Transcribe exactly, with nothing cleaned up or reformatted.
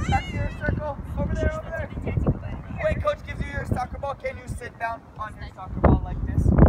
Back to your circle. Over there, over there. Wait, coach gives you your soccer ball. Can you sit down on your soccer ball like this?